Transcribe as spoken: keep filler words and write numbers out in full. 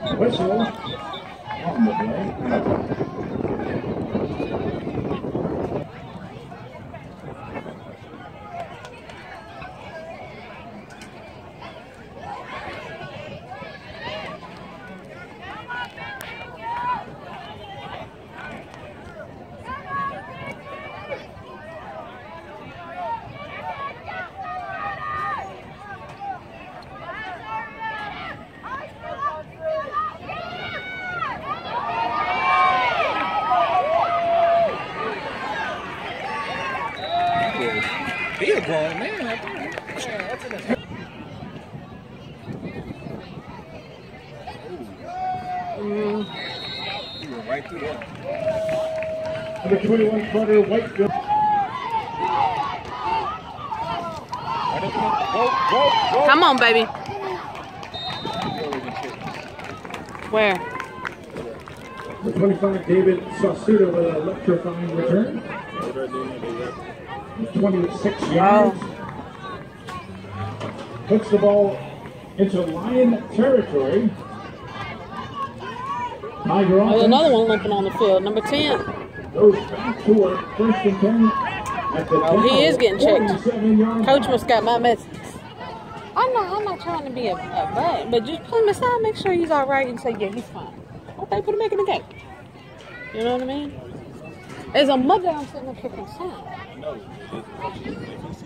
Whistle on the play. He a grown man. I think. Yeah, that's enough. Mm. He went right through that. Number twenty-one, Carter Whitefield. Come on, baby. Where? Number twenty-five, David Saucedo with an electrifying return. twenty-six yards. Oh. Puts the ball into Lion territory. Tiger There's offense another one limping on the field. Number ten. goes back to a first and ten. At the Oh, he is getting checked. yard Coach must got my message. I'm not. I'm not trying to be a, a butt, but just pull him aside, make sure he's all right, and say, yeah, he's fine. Okay, put him back in the game. You know what I mean? As a mother, I'm sitting up here concerned. No, if he's